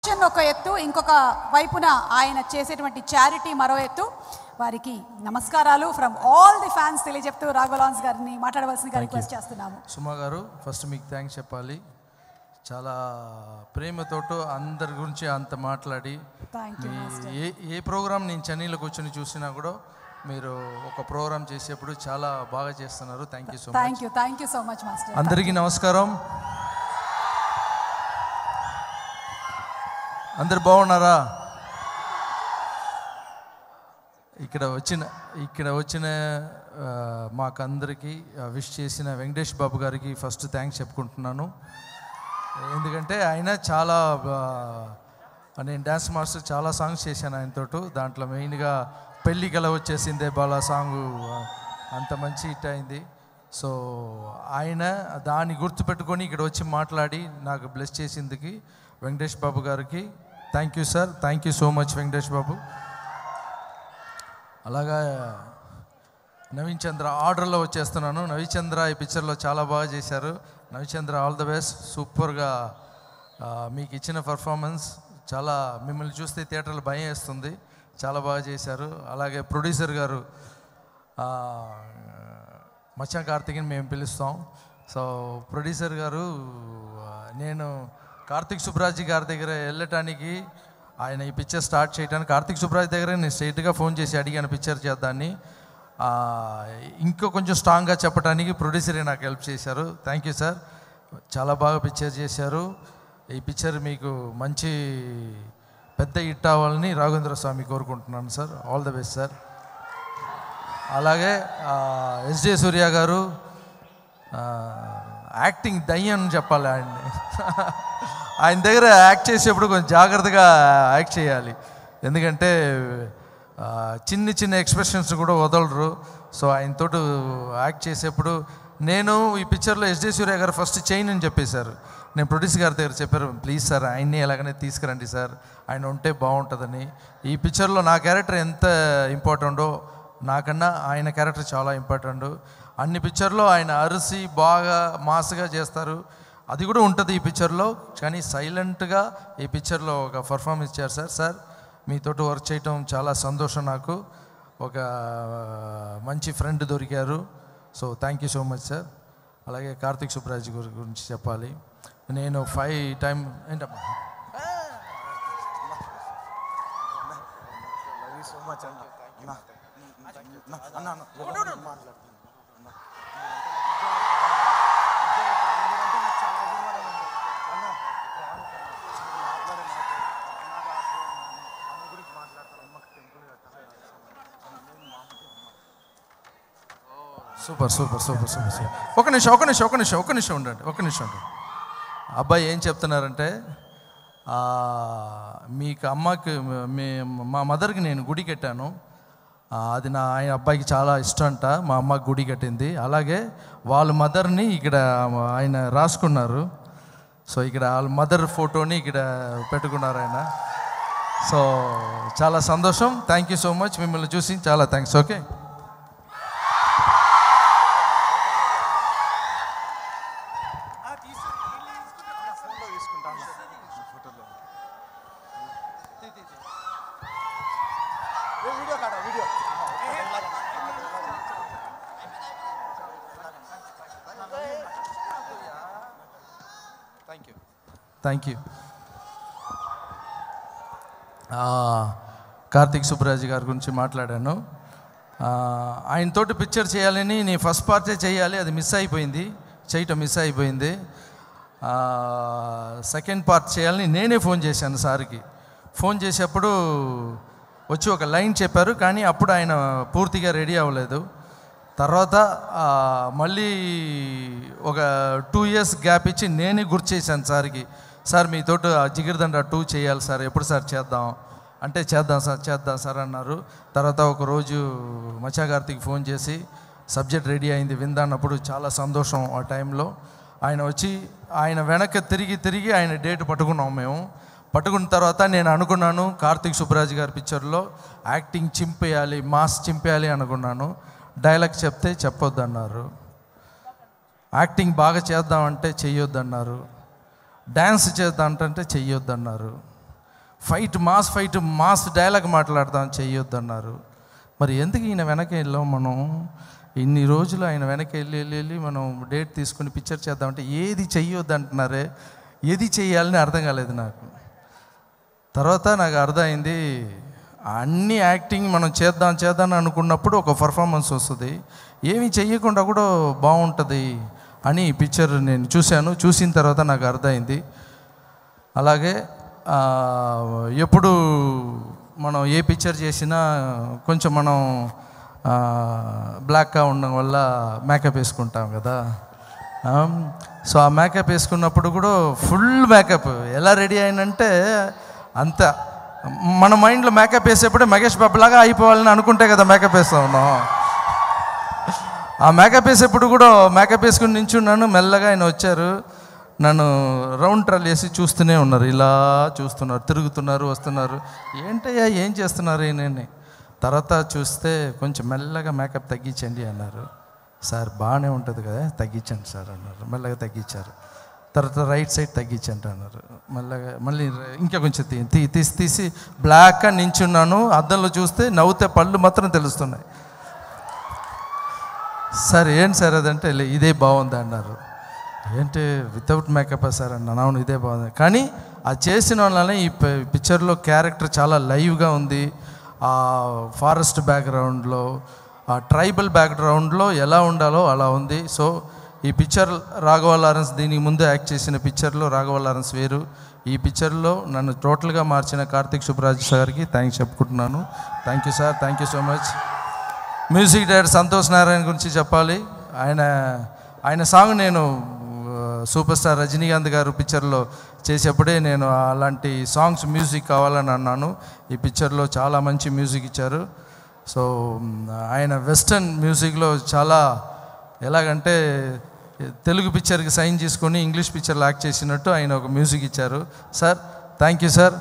ఒక ఎత్తు, ఇంకొక వైపున ఆయన చేసేటువంటి చారిటీ మరో ఎత్తు. వారికి నమస్కారాలు ఫ్రమ్ ఆల్ ది ఫ్యాన్స్ తెలియజెప్తూ రాఘవలాన్స్ గారిని మాట్లాడవలసిందిగా రిక్వెస్ట్ చేస్తున్నాము. సుమా గారు, ఫస్ట్ మీకు థ్యాంక్స్ చెప్పాలి. చాలా ప్రేమతోటో అందరి గురించి అంత మాట్లాడి, ఏ ప్రోగ్రామ్ నేను చెన్నైలో కూర్చొని చూసినా కూడా మీరు ఒక ప్రోగ్రామ్ చేసేప్పుడు చాలా బాగా చేస్తున్నారు. Thank you so much. Thank you so much master. అందరికీ నమస్కారం. అందరు బాగున్నారా? ఇక్కడ వచ్చిన మాకందరికీ విష్ చేసిన వెంకటేష్ బాబు గారికి ఫస్ట్ థ్యాంక్స్ చెప్పుకుంటున్నాను. ఎందుకంటే ఆయన చాలా, నేను డ్యాన్స్ మాస్టర్ చాలా సాంగ్స్ చేశాను ఆయనతోటి. దాంట్లో మెయిన్గా పెళ్ళి కల వచ్చేసిందే బాలా సాంగు అంత మంచి హిట్ అయింది. సో ఆయన దాన్ని గుర్తుపెట్టుకొని ఇక్కడ వచ్చి మాట్లాడి నాకు బ్లెస్ చేసిందికి వెంకటేష్ బాబు గారికి thank you sir. Thank you so much Venkatesh Babu. అలాగా నవీన్ చంద్ర ఆర్డర్లో వచ్చేస్తున్నాను. నవీన్ చంద్ర ఈ పిక్చర్లో చాలా బాగా చేశారు. Naveen Chandra all the best. సూపర్గా మీకు ఇచ్చిన పర్ఫార్మెన్స్ చాలా, మిమ్మల్ని చూస్తే థియేటర్లో భయం వేస్తుంది. చాలా బాగా చేశారు. అలాగే ప్రొడ్యూసర్ గారు మచ్చా కార్తిక్ని మేము పిలుస్తాం. సో ప్రొడ్యూసర్ గారు, నేను కార్తిక్ సుబ్రాజ్ గారి దగ్గర వెళ్ళటానికి, ఆయన ఈ పిక్చర్ స్టార్ట్ చేయడానికి కార్తిక్ సుబ్రాజ్ దగ్గర నేను స్ట్రైట్గా ఫోన్ చేసి అడిగాను పిక్చర్ చేద్దాన్ని. ఇంకో కొంచెం స్ట్రాంగ్గా చెప్పడానికి ప్రొడ్యూసరే నాకు హెల్ప్ చేశారు. Thank you sir. చాలా బాగా పిక్చర్ చేశారు. ఈ పిక్చర్ మీకు మంచి పెద్ద హిట్ అవ్వాలని రాఘవేంద్ర స్వామి కోరుకుంటున్నాను సార్. All the best sir. అలాగే ఎస్జే సూర్య గారు యాక్టింగ్ దయ్యం అని చెప్పాలి ఆయన్ని. ఆయన దగ్గర యాక్ట్ చేసేప్పుడు కొంచెం జాగ్రత్తగా యాక్ట్ చేయాలి. ఎందుకంటే చిన్న చిన్న ఎక్స్ప్రెషన్స్ కూడా వదలరు. సో ఆయనతో యాక్ట్ చేసేప్పుడు, నేను ఈ పిక్చర్లో ఎస్జే సూర్య గారు ఫస్ట్ చేయను అని చెప్పేశారు. నేను ప్రొడ్యూసర్ గారి దగ్గర చెప్పారు, ప్లీజ్ సార్ ఆయన్ని ఎలాగనే తీసుకురండి సార్, ఆయన ఉంటే బాగుంటుందని. ఈ పిక్చర్లో నా క్యారెక్టర్ ఎంత ఇంపార్టెంటో నాకన్నా ఆయన క్యారెక్టర్ చాలా ఇంపార్టెంట్. అన్ని పిక్చర్లో ఆయన అరిసి బాగా మాస్గా చేస్తారు, అది కూడా ఉంటుంది ఈ పిక్చర్లో. కానీ సైలెంట్గా ఈ పిక్చర్లో ఒక పర్ఫార్మెన్స్ ఇచ్చారు సార్. సార్ మీతోటి వర్క్ చేయటం చాలా సంతోషం నాకు. ఒక మంచి ఫ్రెండ్ దొరికారు. So thank you so much sir. అలాగే కార్తిక్ సుబ్రాజ్ గురించి చెప్పాలి. నేను 5 టైం ఏంటమ్మా super super super super super. ఒక నిమిషం ఉండండి. అబ్బాయి ఏం చెప్తున్నారంటే, మీకు అమ్మకి మా మదర్కి నేను గుడి కట్టాను, అది ఆయన అబ్బాయికి చాలా ఇష్టం అంట. మా అమ్మకి గుడి కట్టింది. అలాగే వాళ్ళ మదర్ని ఇక్కడ ఆయన రాసుకున్నారు. సో ఇక్కడ వాళ్ళ మదర్ ఫోటోని ఇక్కడ పెట్టుకున్నారు ఆయన. సో చాలా సంతోషం. Thank you so much. మిమ్మల్ని చూసి చాలా thanks. Okay. Thank you. Karthik Subbaraj గారి గురించి మాట్లాడాను. ఆయనతోటి పిక్చర్ చేయాలని నేను ఫస్ట్ పార్టే చేయాలి, అది చేయటం మిస్ అయిపోయింది. సెకండ్ పార్ట్ చేయాలని నేనే ఫోన్ చేశాను సార్కి. ఫోన్ చేసేప్పుడు వచ్చి ఒక లైన్ చెప్పారు, కానీ అప్పుడు ఆయన పూర్తిగా రెడీ అవ్వలేదు. తర్వాత మళ్ళీ ఒక 2 years గ్యాప్ ఇచ్చి నేనే గుర్తు చేశాను సార్కి, సార్ మీతోటి జిగిరిదండ 2 చేయాలి సార్, ఎప్పుడు సార్ చేద్దాం అంటే చేద్దాం సార్ అన్నారు. తర్వాత ఒకరోజు మచ్చా కార్తిక్ ఫోన్ చేసి సబ్జెక్ట్ రెడీ అయింది విందాన్నప్పుడు చాలా సంతోషం. ఆ టైంలో ఆయన వచ్చి ఆయన వెనక్కి తిరిగి ఆయన డేట్ పట్టుకున్నాం మేము. పట్టుకున్న తర్వాత నేను అనుకున్నాను కార్తిక్ సుబ్రాజ్ గారి పిక్చర్లో యాక్టింగ్ చింపేయాలి, మాస్ చింపేయాలి అనుకున్నాను. డైలాగ్ చెప్తే చెప్పొద్దన్నారు, యాక్టింగ్ బాగా చేద్దామంటే చెయ్యొద్దన్నారు, డ్యాన్స్ చేద్దామంటే చెయ్యొద్దన్నారు. ఫైట్ మాస్ డైలాగ్ మాట్లాడదాం చెయ్యొద్దన్నారు. మరి ఎందుకు ఈయన వెనక వెళ్ళాం మనం? ఇన్ని రోజులు ఆయన వెనక వెళ్ళి మనం డేట్ తీసుకుని పిక్చర్ చేద్దామంటే ఏది చెయ్యొద్దు అంటున్నారే, ఏది చెయ్యాలని అర్థం కాలేదు నాకు. తర్వాత నాకు అర్థమైంది, అన్ని యాక్టింగ్ మనం చేద్దాం అనుకున్నప్పుడు ఒక పర్ఫార్మెన్స్ వస్తుంది, ఏమి చెయ్యకుండా కూడా బాగుంటుంది అని పిక్చర్ నేను చూసిన తర్వాత నాకు అర్థమైంది. అలాగే ఎప్పుడు మనం ఏ పిక్చర్ చేసినా కొంచెం మనం బ్లాక్గా ఉండడం వల్ల మేకప్ వేసుకుంటాం కదా. సో ఆ మేకప్ వేసుకున్నప్పుడు కూడా ఫుల్ మేకప్ ఎలా రెడీ అయినంటే అంత మన మైండ్లో మేకప్ వేసేప్పుడే మహేష్ బాబులాగా అయిపోవాలని అనుకుంటే కదా మేకప్ వేస్తా ఉన్నాం. ఆ మేకప్ వేసేప్పుడు కూడా మేకప్ వేసుకుని నించున్నాను. మెల్లగా ఆయన వచ్చారు, నన్ను రౌండ్ ట్రల్ వేసి చూస్తూనే ఉన్నారు, ఇలా చూస్తున్నారు, తిరుగుతున్నారు, వస్తున్నారు. ఏంటయ్యా ఏం చేస్తున్నారు ఈయనని? తర్వాత చూస్తే కొంచెం మెల్లగా మేకప్ తగ్గించండి అన్నారు. సార్ బాగానే ఉంటుంది కదా, తగ్గించండి సార్ అన్నారు. మెల్లగా తగ్గించారు. తర్వాత రైట్ సైడ్ తగ్గించండి అన్నారు. మళ్ళీ ఇంకా కొంచెం తీసి బ్లాక్గా నించున్నాను. అద్దంలో చూస్తే నవ్వుతే పళ్ళు మాత్రం తెలుస్తున్నాయి. సార్ ఏంటి సార్ అదంటే ఇదే బాగుంది అన్నారు. ఏంటి వితౌట్ మేకప్ సార్ అన్నాను. అవును ఇదే బాగుంది. కానీ అది చేసిన వల్లనే ఈ పిక్చర్లో క్యారెక్టర్ చాలా లైవ్గా ఉంది. ఆ ఫారెస్ట్ బ్యాక్గ్రౌండ్లో, ఆ ట్రైబల్ బ్యాక్గ్రౌండ్లో ఎలా ఉండాలో అలా ఉంది. సో ఈ పిక్చర్ రాఘవ లారెన్స్ దీనికి ముందు యాక్ట్ చేసిన పిక్చర్లో రాఘవ లారెన్స్ వేరు. ఈ పిక్చర్లో నన్ను టోటల్గా మార్చిన కార్తిక్ సుబ్బరాజ్ గారికి థ్యాంక్స్ చెప్పుకుంటున్నాను. Thank you sir, thank you so much. Music director Santhosh Narayana గురించి చెప్పాలి. ఆయన సాంగ్ నేను సూపర్ స్టార్ రజనీకాంత్ గారు పిక్చర్లో చేసేప్పుడే నేను అలాంటి సాంగ్స్ మ్యూజిక్ కావాలని అన్నాను. ఈ పిక్చర్లో చాలా మంచి మ్యూజిక్ ఇచ్చారు. సో ఆయన వెస్టర్న్ మ్యూజిక్లో చాలా ఎలాగంటే తెలుగు పిక్చర్కి సైన్ చేసుకొని ఇంగ్లీష్ పిక్చర్లో యాక్ట్ చేసినట్టు ఆయన ఒక మ్యూజిక్ ఇచ్చారు. Sir thank you sir.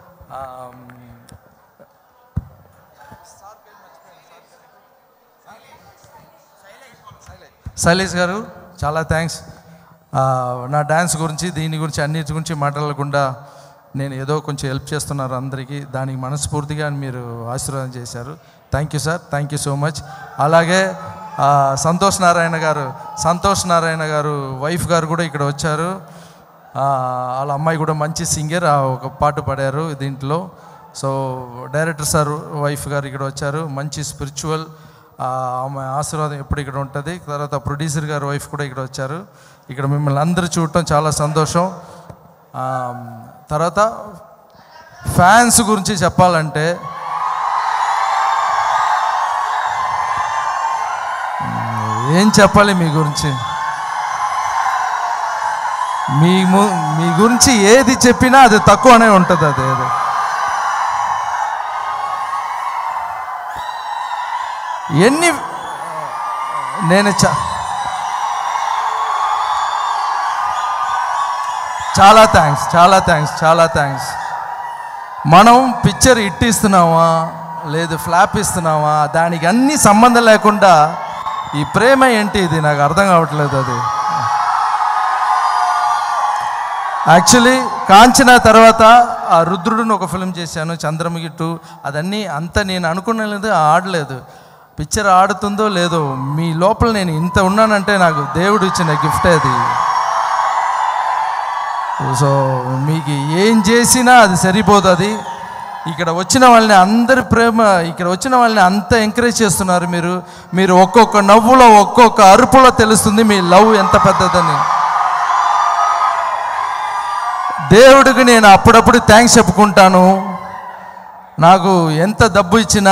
Shailesh గారు చాలా థ్యాంక్స్. నా డ్యాన్స్ గురించి దీని గురించి అన్నిటి గురించి మాట్లాడకుండా నేను ఏదో కొంచెం హెల్ప్ చేస్తున్నారు అందరికీ, దానికి మనస్ఫూర్తిగా మీరు ఆశీర్వాదం చేశారు. Thank you sir, thank you so much. అలాగే సంతోష్ నారాయణ గారు వైఫ్ గారు కూడా ఇక్కడ వచ్చారు. వాళ్ళ అమ్మాయి కూడా మంచి సింగర్, ఒక పాట పాడారు దీంట్లో. సో డైరెక్టర్ సార్ వైఫ్ గారు ఇక్కడ వచ్చారు, మంచి స్పిరిచువల్, ఆమె ఆశీర్వాదం ఎప్పుడు ఇక్కడ ఉంటుంది. తర్వాత ప్రొడ్యూసర్ గారు వైఫ్ కూడా ఇక్కడ వచ్చారు. ఇక్కడ మిమ్మల్ని అందరూ చూడటం చాలా సంతోషం. తర్వాత ఫ్యాన్స్ గురించి చెప్పాలంటే ఏం చెప్పాలి మీ గురించి? మీ గురించి ఏది చెప్పినా అది తక్కువనే ఉంటుంది. అదేదో నేను చాలా థ్యాంక్స్. మనం పిక్చర్ హిట్ ఇస్తున్నామా లేదు ఫ్లాప్ ఇస్తున్నామా దానికి అన్ని సంబంధం లేకుండా ఈ ప్రేమ ఏంటి ఇది నాకు అర్థం కావట్లేదు. అది యాక్చువల్లీ కాంచన తర్వాత ఆ రుద్రుడిని ఒక ఫిల్మ్ చేశాను, చంద్రముఖి 2. అదన్నీ అంత నేను అనుకున్నది ఆడలేదు. పిక్చర్ ఆడుతుందో లేదో, మీ లోపల నేను ఇంత ఉన్నానంటే నాకు దేవుడు ఇచ్చిన గిఫ్ట్ అది. సో మీకు ఏం చేసినా అది సరిపోతుంది. ఇక్కడ వచ్చిన వాళ్ళని అందరి ప్రేమ, ఇక్కడ వచ్చిన వాళ్ళని అంత ఎంకరేజ్ చేస్తున్నారు మీరు ఒక్కొక్క నవ్వులో ఒక్కొక్క అరుపులో తెలుస్తుంది మీ లవ్ ఎంత పెద్దదని. దేవుడికి నేను అప్పుడప్పుడు థ్యాంక్స్ చెప్పుకుంటాను. నాకు ఎంత డబ్బు ఇచ్చినా,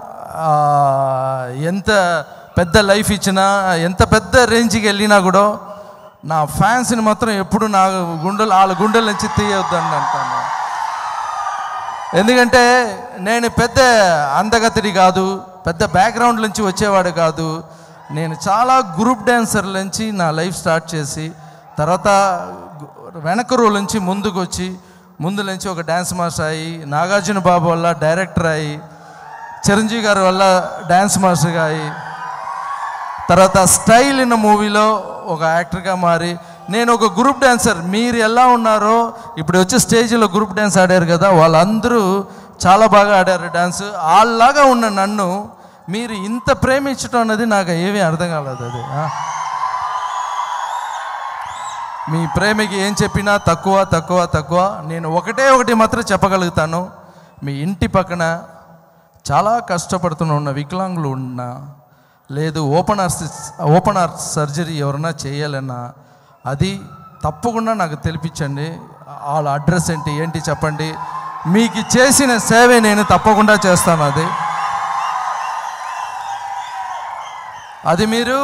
ఎంత పెద్ద లైఫ్ ఇచ్చినా, ఎంత పెద్ద రేంజ్కి వెళ్ళినా కూడా నా ఫ్యాన్స్ని మాత్రం ఎప్పుడు నా వాళ్ళ గుండెల నుంచి తీయొద్దని అంటాను. ఎందుకంటే నేను పెద్ద అందగతిని కాదు, పెద్ద బ్యాక్గ్రౌండ్ నుంచి వచ్చేవాడు కాదు. నేను చాలా గ్రూప్ డ్యాన్సర్ల నుంచి నా లైఫ్ స్టార్ట్ చేసి, తర్వాత వెనక రో నుంచి ముందుకు వచ్చి, ముందు నుంచి ఒక డ్యాన్స్ మాస్టర్ అయ్యి, నాగార్జున బాబు వల్ల డైరెక్టర్ అయ్యి, చిరంజీవి గారి వల్ల డ్యాన్స్ మాస్టర్గా అయ్యి, తర్వాత స్టైల్ ఇన్ మూవీలో ఒక యాక్టర్గా మారి, నేను ఒక గ్రూప్ డ్యాన్సర్. మీరు ఎలా ఉన్నారో ఇప్పుడు వచ్చే స్టేజ్లో గ్రూప్ డ్యాన్స్ ఆడారు కదా, వాళ్ళందరూ చాలా బాగా ఆడారు డ్యాన్స్. వాళ్ళలాగా ఉన్న నన్ను మీరు ఇంత ప్రేమించడం అన్నది నాకు ఏమీ అర్థం కాలేదు. అది మీ ప్రేమకి ఏం చెప్పినా తక్కువ తక్కువ తక్కువ. నేను ఒకటి మాత్రం చెప్పగలుగుతాను, మీ ఇంటి పక్కన చాలా కష్టపడుతున్న వికలాంగులు ఉన్నా, లేదు ఓపెన్ హార్ట్ సర్జరీ ఎవరైనా చేయాలన్నా అది తప్పకుండా నాకు తెలిపించండి. వాళ్ళ అడ్రస్ ఏంటి చెప్పండి. మీకు చేసిన సేవే నేను తప్పకుండా చేస్తాను. అది మీరు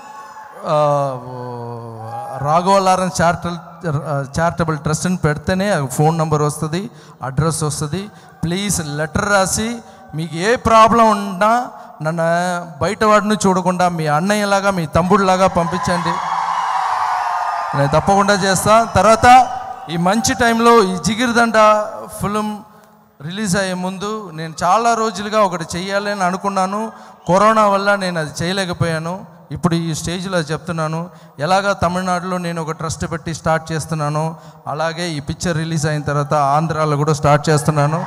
రాఘవ లారెన్స్ చారిటబుల్ ట్రస్ట్ అని పెడితేనే ఫోన్ నెంబర్ వస్తుంది, అడ్రస్ వస్తుంది. ప్లీజ్ లెటర్ రాసి మీకు ఏ ప్రాబ్లం ఉన్నా నన్ను బయట వాడిని చూడకుండా మీ అన్నయ్యలాగా మీ తమ్ముడిలాగా పంపించండి, నేను తప్పకుండా చేస్తా. తర్వాత ఈ మంచి టైంలో ఈ జిగిరిదండ ఫిలిం రిలీజ్ అయ్యే ముందు నేను చాలా రోజులుగా ఒకటి చెయ్యాలని అనుకున్నాను. కరోనా వల్ల నేను అది చేయలేకపోయాను. ఇప్పుడు ఈ స్టేజ్లో చెప్తున్నాను, ఎలాగా తమిళనాడులో నేను ఒక ట్రస్ట్ పెట్టి స్టార్ట్ చేస్తున్నాను, అలాగే ఈ పిక్చర్ రిలీజ్ అయిన తర్వాత ఆంధ్రాలో కూడా స్టార్ట్ చేస్తున్నాను.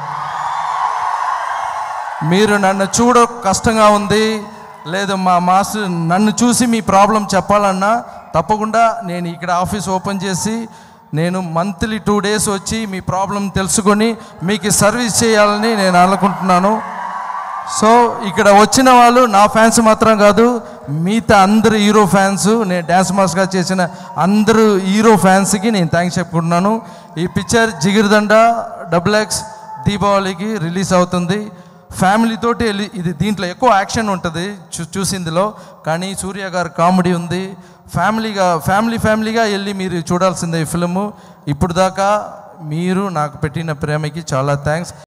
మీరు నన్ను కష్టంగా ఉంది, లేదు మా మాస్టర్ నన్ను చూసి మీ ప్రాబ్లం చెప్పాలన్నా తప్పకుండా నేను ఇక్కడ ఆఫీస్ ఓపెన్ చేసి నేను మంత్లీ 2 days వచ్చి మీ ప్రాబ్లం తెలుసుకొని మీకు సర్వీస్ చేయాలని నేను అనుకుంటున్నాను. సో ఇక్కడ వచ్చిన వాళ్ళు నా ఫ్యాన్స్ మాత్రం కాదు, మిగతా అందరు హీరో ఫ్యాన్స్, నేను డ్యాన్స్ మాస్టర్గా చేసిన అందరూ హీరో ఫ్యాన్స్కి నేను థ్యాంక్స్ చెప్పుకుంటున్నాను. ఈ పిక్చర్ జిగిరిదండ XX దీపావళికి రిలీజ్ అవుతుంది. ఫ్యామిలీతోటి వెళ్ళి దీంట్లో ఎక్కువ యాక్షన్ ఉంటుంది చూసిందిలో, కానీ సూర్య గారు కామెడీ ఉంది. ఫ్యామిలీగా వెళ్ళి మీరు చూడాల్సిందే ఈ ఫిల్ము. ఇప్పుడు దాకా మీరు నాకు పెట్టిన ప్రేమకి చాలా థ్యాంక్స్.